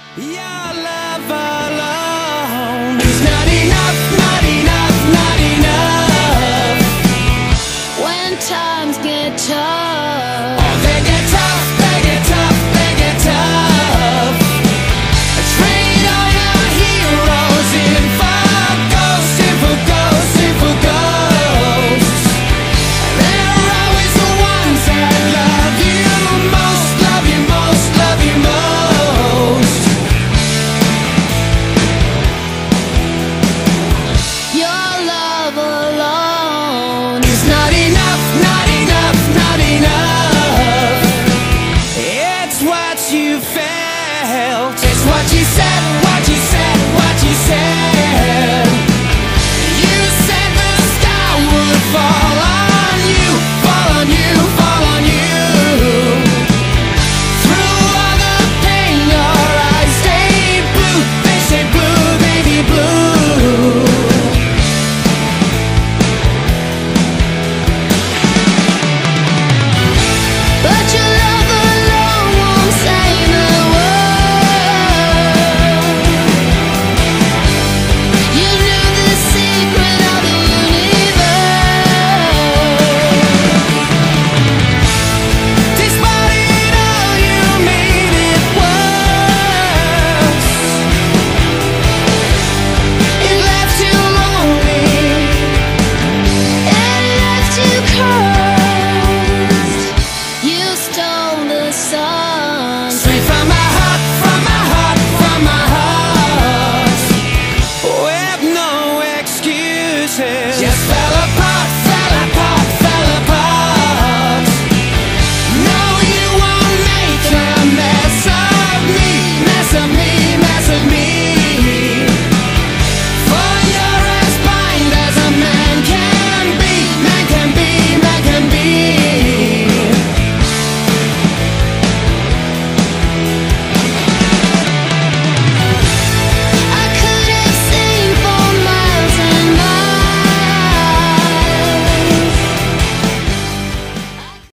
Your love alone is not enough, not enough, not enough. When times get tough, Oh, they get tough, they get tough, they get tough. Trade all your heroes in for ghosts, in for ghosts, in for ghosts. They're always the ones that love you most, love you most, love you most. your love alone It's not enough, not enough, not enough. It's what you felt. It's what you said, what you said, what you said.